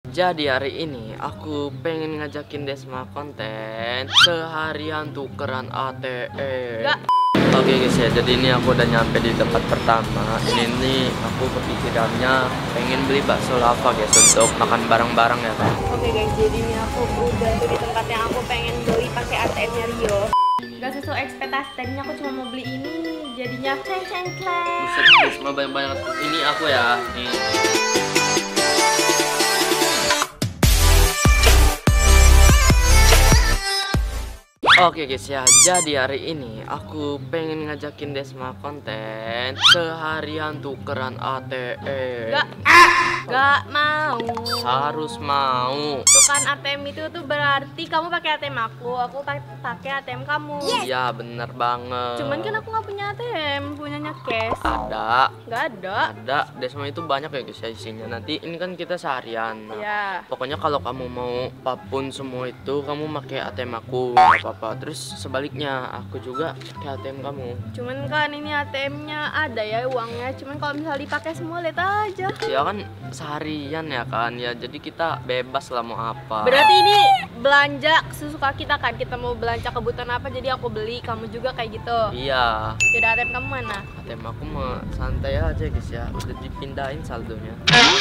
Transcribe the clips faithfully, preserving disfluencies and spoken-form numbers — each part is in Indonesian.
Jadi hari ini aku pengen ngajakin Desma konten seharian tukeran A T M. Enggak. Oke guys ya, jadi ini aku udah nyampe di tempat pertama. Ini nih aku kepikirannya pengen beli bakso lava guys untuk makan bareng-bareng ya kan. Oke guys, jadi ini aku udah tuh di tempat yang aku pengen beli pakai A T M-nya Rio. Gak sesuai ekspektasi, tadinya aku cuma mau beli ini, jadinya ceng ceng ceng. Buset, Desma banyak banget. Ini aku ya. Nih. Oke guys ya, jadi hari ini aku pengen ngajakin Desma konten seharian tukeran A T M. Gak, gak mau. Harus mau. Tuh kan A T M itu tuh berarti kamu pakai A T M aku, aku pakai A T M kamu. Iya bener banget. Cuman kan aku nggak punya A T M, punyanya cash. Ada. Nggak ada. Ada. Desma itu banyak ya guys ya isinya. Nanti ini kan kita seharian. Nah, Iya. pokoknya kalau kamu mau apapun semua itu kamu pakai A T M aku, nggak apa-apa. Terus sebaliknya aku juga pakai A T M kamu. Cuman kan ini A T M-nya ada ya uangnya. Cuman kalau misalnya dipakai semua lihat aja. Ya kan seharian ya kan ya. Jadi kita bebas lah mau apa. Berarti ini belanja sesuka kita kan. Kita mau belanja kebutuhan apa jadi aku beli, kamu juga kayak gitu. Iya. Yaudah, A T M kamu mana? A T M aku mah santai aja guys ya. Udah dipindahin saldonya.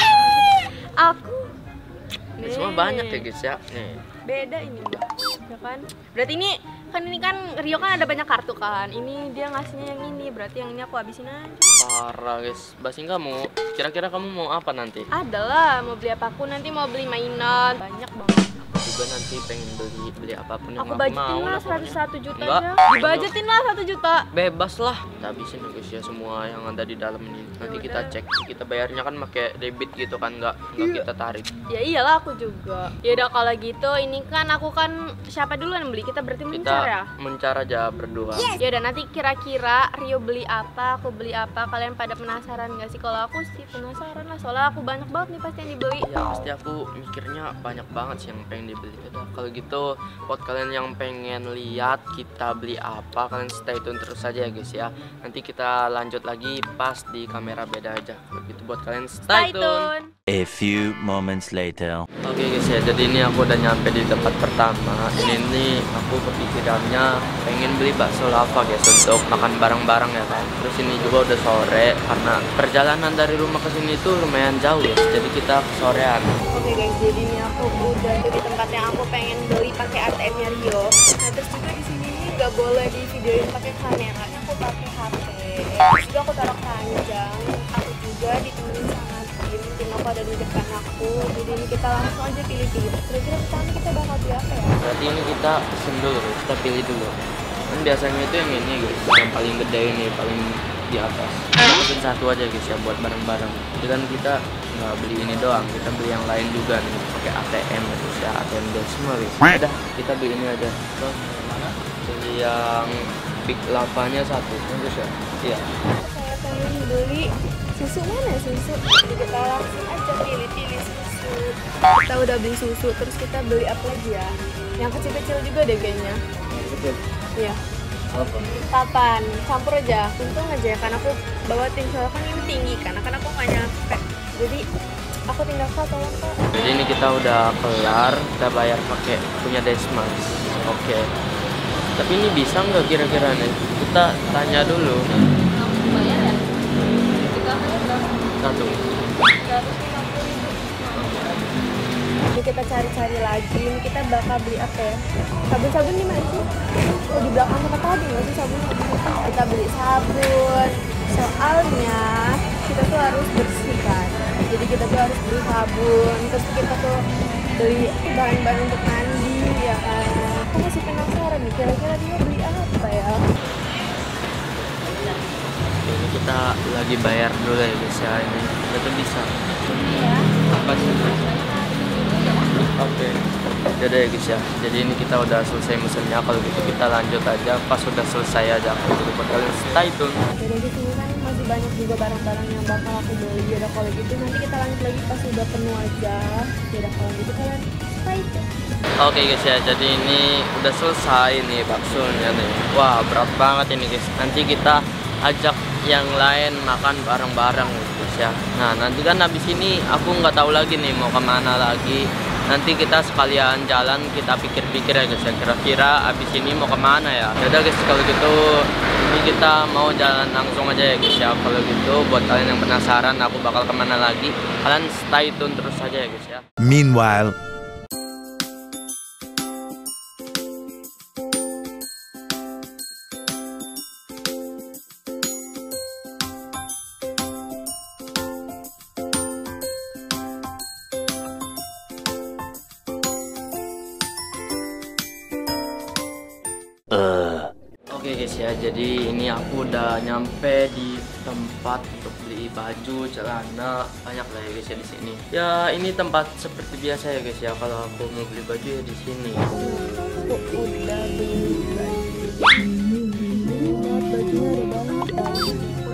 Aku. Ini semua banyak ya guys ya. Nih. Beda ini mbak, ya kan? Berarti ini kan ini kan Rio kan ada banyak kartu kan. Ini dia ngasihnya yang ini, berarti yang ini aku habisin aja. Parah guys. Basin kamu. Kira-kira kamu mau apa nanti? Adalah mau beli apa aku nanti, mau beli mainan banyak banget. Juga nanti pengen beli beli apapun yang Aku aku, budgetin mau lah lah seratus pokoknya. satu juta Enggak. aja. Dibajetin lah satu juta. Bebas lah. Kita habisin ya guys ya semua yang ada di dalam ini. Nanti kita Yaudah. cek. Kita bayarnya kan pakai debit gitu kan, nggak nggak kita tarik. Ya iyalah aku juga. Ya udah kalau gitu ini kan aku kan siapa dulu yang beli? Kita berarti Kita mencar ya. mencar aja berdua. Ya udah nanti kira-kira Rio beli apa, aku beli apa. Kalian pada penasaran nggak sih? Kalau aku sih penasaran lah. Soalnya aku banyak banget nih pasti yang dibeli. Ya pasti aku mikirnya banyak banget sih yang pengen dibeli. Udah kalau gitu buat kalian yang pengen lihat kita beli apa, kalian stay tune terus aja ya guys ya. Nanti kita lanjut lagi pas di kamera beda aja. Kalau gitu buat kalian stay, Stay tune. A few moments later. Oke guys ya, jadi ini aku udah nyampe di tempat pertama. Ini nih aku kepikirannya pengen beli bakso lava guys untuk makan bareng-bareng ya kan. Terus ini juga udah sore karena perjalanan dari rumah ke sini tuh lumayan jauh ya. Jadi kita sorean. Oke guys, jadi ini aku udah tuh di tempat yang aku pengen beli pakai A T M-nya Rio. Nah terus juga di sini nih nggak boleh di videoin pakai kamera, aku pakai H P. Terus juga aku taruh keranjang. Aku juga ditemenin sama tim, tim aku ada di depan aku. Jadi ini kita langsung aja pilih-pilih. Kira-kira pertama kita bakal beli apa ya? Berarti ini kita pesen dulu, guys. Kita pilih dulu. Kan biasanya itu yang ini guys, yang paling gede ini, paling di atas. Kita pesen satu aja guys ya buat bareng-bareng. Jadi kan kita nggak beli ini doang, kita beli yang lain juga nih pakai A T M guys ya, A T M semua guys. Udah, kita beli ini aja. Terus mana? Beli yang big lavanya satu, terus ya. Iya. Saya pengen beli susu, mana susu? Jadi kita langsung aja pilih-pilih susu. Kita udah beli susu, terus kita beli apa lagi ya? Yang kecil-kecil juga deh kayaknya. Kecil. Iya. Apa? Papan, campur aja. Untung aja ya, karena aku bawa tim soalnya kan ini tinggi kan, karena aku nggak nyampe. Jadi aku tinggal kak, tolong kak. Jadi ini kita udah kelar, kita bayar pakai punya Desma. Oke. Tapi ini bisa nggak kira-kira nih? Kita tanya dulu. Bayar ya? Satu. Jadi kita cari-cari lagi, ini kita bakal beli apa ya? Sabun-sabun di mana sih? Oh di belakang tempat tadi nggak sih sabun-sabun? Kita beli sabun. Soalnya kita tuh harus bersih kan. Jadi kita tuh harus beli sabun. Terus kita tuh beli bahan-bahan untuk mandi ya kan. Aku masih penasaran nih, kira-kira dia beli apa ya? Ini kita lagi bayar dulu ya guys ya, ini kita bisa. Iya. Apa sih? Oke. Udah ya guys ya. Jadi ini kita udah selesai mesennya. Kalau gitu kita lanjut aja pas sudah selesai aja. Kalau gitu buat kalian stay tune. Jadi di sini kan masih banyak juga barang-barang yang bakal aku beli. Yaudah kalau gitu nanti kita lanjut lagi pas sudah penuh aja. Yaudah kalau gitu kalian stay tune. Oke guys ya, jadi ini udah selesai nih baksonya nih. Wah berat banget ini guys. Nanti kita ajak yang lain makan bareng-bareng guys ya. Nah nanti kan habis ini aku nggak tahu lagi nih mau kemana lagi. Nanti kita sekalian jalan, kita pikir-pikir ya guys ya, kira-kira habis ini mau kemana ya. Yaudah guys, kalau gitu ini kita mau jalan langsung aja ya guys ya. Kalau gitu buat kalian yang penasaran aku bakal kemana lagi, kalian stay tune terus aja ya guys ya. Meanwhile, uh. Oke guys ya, jadi ini aku udah nyampe di tempat untuk beli baju, celana, banyak lah ya guys ya di sini. Ya ini tempat seperti biasa ya guys ya, kalau aku mau beli baju ya di sini. Aku udah beli baju. Bajunya ada banget tadi.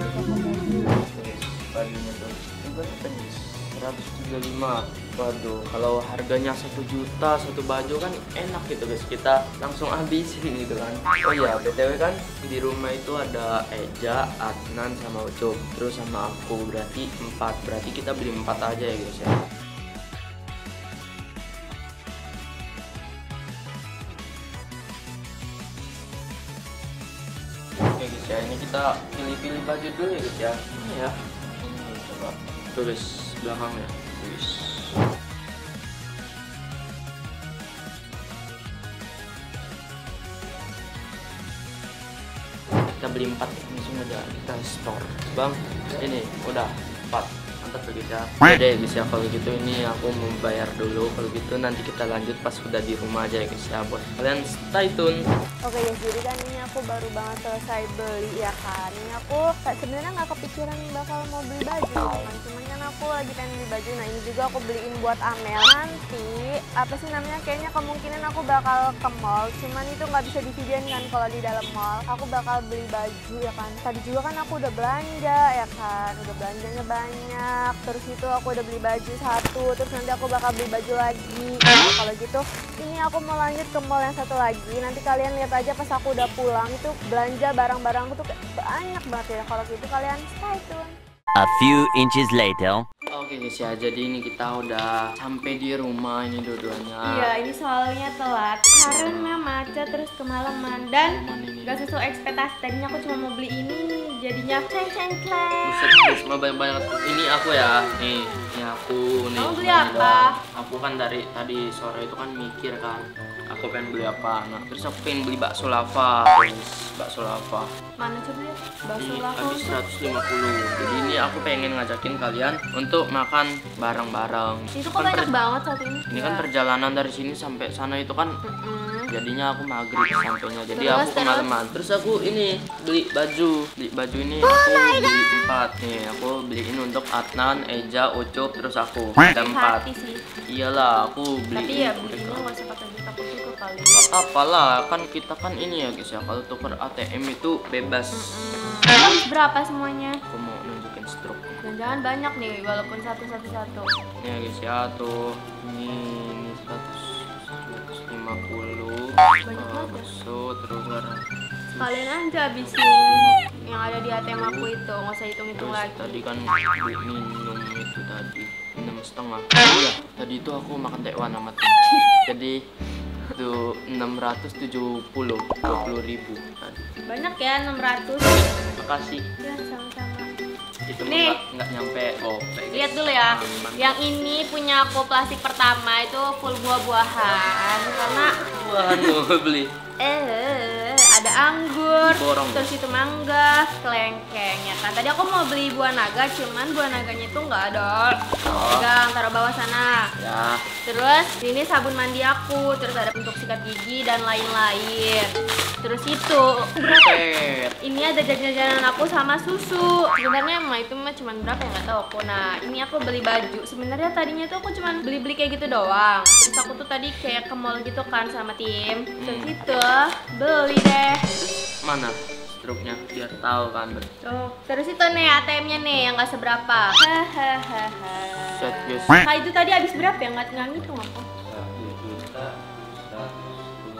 Bajunya tuh seratus tiga puluh lima. Waduh, kalau harganya satu juta satu baju kan enak gitu guys, kita langsung habisin gitu kan. Oh iya, B T W kan di rumah itu ada Eja, Adnan, sama Ucup, terus sama aku, berarti empat. Berarti kita beli empat aja ya guys ya. Oke guys ya, ini kita pilih-pilih baju dulu ya guys ya. Ini ya. Ini coba tulis belakangnya. Tulis. Kita beli empat, langsung aja kita store. Bang, ini udah empat. Mantap guys ya. Oke deh guys ya, kalau gitu ini aku mau bayar dulu. Kalau gitu nanti kita lanjut pas udah di rumah aja ya guys ya. Buat kalian stay tune. Oke guys, jadi kan ini aku baru banget selesai beli ya kan. Ini aku sebenarnya nggak kepikiran bakal mau beli baju kan. Cuman kan aku lagi pengen beli baju. Nah ini juga aku beliin buat Amel. Nanti apa sih namanya? Kayaknya kemungkinan aku bakal ke mall. Cuman itu nggak bisa divideoin kan kalau di dalam mall. Aku bakal beli baju ya kan. Tadi juga kan aku udah belanja ya kan. Udah belanjanya banyak. Terus itu aku udah beli baju satu. Terus nanti aku bakal beli baju lagi. Nah, kalau gitu ini aku mau lanjut ke mall yang satu lagi. Nanti kalian lihat aja pas aku udah pulang itu belanja barang-barangku tuh kayak banyak banget ya. Kalau gitu kalian stay tune. A few inches later. Oke guys ya, jadi ini kita udah sampai di rumah ini dua-duanya. Iya, ini soalnya telat karena macet terus kemalaman dan gak sesuai ekspektasi. Tadinya aku cuma mau beli ini, jadinya ceng ceng ceng. Buset guys, mah banyak banget. Ini aku ya, nih, ini aku nih. Kamu beli ini apa? doang. Aku kan dari tadi sore itu kan mikir kan, aku pengen beli apa. Nah, terus aku pengen beli bakso lava, guys, bakso lava. Mana coba ya? Bakso Ini lava habis seratus lima puluh. Jadi ini aku pengen ngajakin kalian untuk makan bareng-bareng. itu kok banyak banget saat ini. Ini kan perjalanan dari sini sampai sana itu kan Mm-mm. jadinya aku maghrib sampainya, jadi Terus, aku kemalaman. Terus aku ini beli baju, beli baju ini aku beli empat nih. Aku beliin untuk Adnan, Eja, Ucup, terus aku ada empat. Hati sih. Iyalah, aku beli. Tapi ya belinya nggak usah pakai duit aku juga kali. Apalah, kan kita kan ini ya guys ya. Kalau tuker A T M itu bebas. Terus berapa semuanya? Aku mau nunjukin stroke. Jangan-jangan banyak nih, walaupun satu satu satu. Ini ya guys ya, tuh ini ini seratus, seratus lima puluh. Banyak banget ya. So, terus ada Kalian aja habisin yang ada di A T M aku itu, nggak usah hitung-hitung terus lagi. tadi kan beli minum itu tadi enam setengah. Iya, tadi itu aku makan tekwan sama tim. Jadi itu enam ratus tujuh puluh, dua puluh ribu tadi. Banyak ya, enam ratus. Makasih. Ya, sama-sama. Itu Nih. nggak nggak nyampe gopek. Lihat dulu ya. Aman. Yang ini punya aku plastik pertama itu full buah-buahan karena Buahan mau beli. eh ada anggur, Borong. terus itu mangga, kelengkeng ya kan. Tadi aku mau beli buah naga, cuman buah naganya itu nggak ada. Oh. Pegang, taruh bawah sana. Ya, Terus ini sabun mandi aku, terus ada untuk sikat gigi dan lain-lain. Terus itu buset. ini ada jajan-jajanan aku sama susu. Sebenarnya emang itu mah cuman berapa ya nggak tahu aku. Nah ini aku beli baju. Sebenarnya tadinya tuh aku cuman beli-beli kayak gitu doang. Terus aku tuh tadi kayak ke mall gitu kan sama tim. Terus itu beli deh. Mana struknya biar tahu kan. Tuh. Terus itu nih A T M-nya nih yang nggak seberapa. Hahaha. Set guys. Nah itu tadi habis berapa ya? Nggak nggak ngitung aku.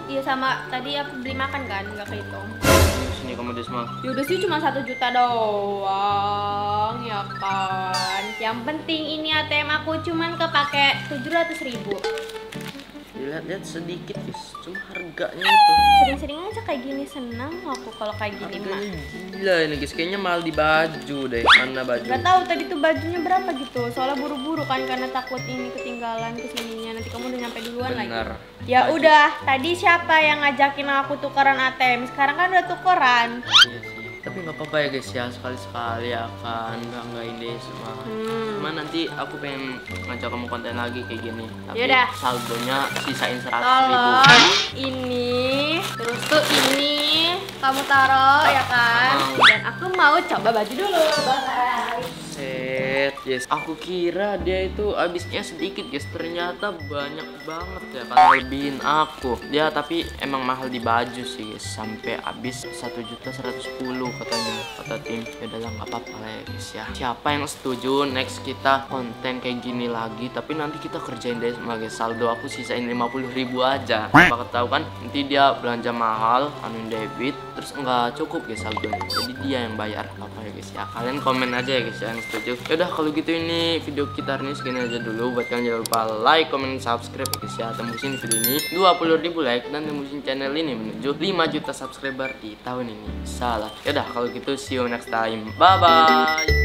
Iya sama tadi aku beli makan kan, nggak kehitung. Sini kamu Desma. Yaudah sih cuma satu juta doang, ya kan. Yang penting ini A T M aku cuman kepake tujuh ratus ribu. Lihat-lihat sedikit guys, cuma harganya itu. Sering-sering aja kayak gini, senang aku kalau kayak gini mah. Harganya gila ini guys, kayaknya mahal di baju deh. Mana baju? Gak tahu tadi tuh bajunya berapa gitu. Soalnya buru-buru kan karena takut ini ketinggalan kesininya. Nanti kamu udah nyampe duluan Benar. lagi. Ya Baju. udah, tadi siapa yang ngajakin aku tukeran A T M? Sekarang kan udah tukeran. Iya sih. Tapi nggak apa-apa ya guys ya, sekali-sekali akan banggain deh semua. Hmm. Cuma nanti aku pengen ngajak kamu konten lagi kayak gini. Tapi Yaudah. saldonya sisain seratus ribu. Tolong ini, terus tuh ini kamu taruh ya kan? Mau. Dan aku mau coba baju dulu. Bye. Set, yes. Aku kira dia itu habisnya sedikit guys, ternyata banyak banget ya kan, lebihin aku. Dia tapi emang mahal di baju sih guys, sampai habis satu juta seratus sepuluh katanya kata tim. Ya udah lah nggak apa-apa lah ya guys ya. Siapa yang setuju next kita konten kayak gini lagi, tapi nanti kita kerjain deh sebagai saldo aku sisain lima puluh ribu aja. Bakal tahu kan nanti dia belanja mahal, anu debit, terus nggak cukup guys saldonya. Jadi dia yang bayar apa ya guys ya. Kalian komen aja ya guys ya yang setuju. Yaudah kalau gitu ini video kita hari ini segini aja dulu. Buat kalian jangan lupa like, comment, subscribe ya guys ya. Tembusin video ini dua puluh ribu like dan tembusin channel ini menuju lima juta subscriber di tahun ini. Salah. Yaudah kalau gitu see you next time. Bye bye.